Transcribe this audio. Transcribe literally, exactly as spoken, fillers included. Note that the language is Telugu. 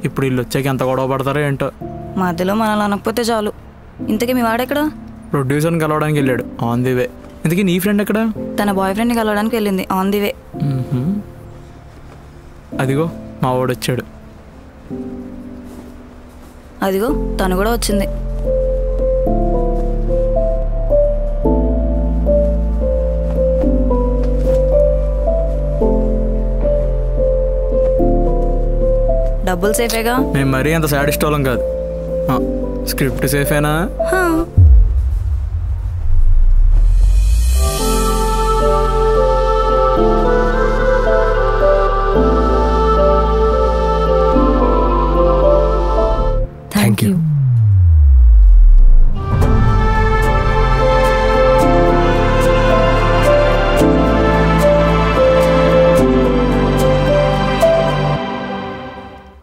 ఇప్పుడు వీళ్ళు వచ్చాక ఎంత గొడవ పడతారో ఏంటో. మధ్యలో మనల్ని అనకపోతే చాలు. ఇంతకీ మీ వాడెక్కడ? ప్రొడ్యూసర్ని కలవడానికి వెళ్ళాడు, ఆన్ ది వే. ఇంతకీ నీ ఫ్రెండ్ ఎక్కడ? తన బాయ్ ఫ్రెండ్ని కలవడానికి వెళ్ళింది, ఆన్ ది వే. అదిగో మా వాడు వచ్చాడు. అదిగో తను కూడా వచ్చింది. డబ్బులు సేఫేగా? మేము మరీ అంత సాడిస్ట్ వాళ్ళం కాదు. స్క్రిప్ట్ సేఫేనా?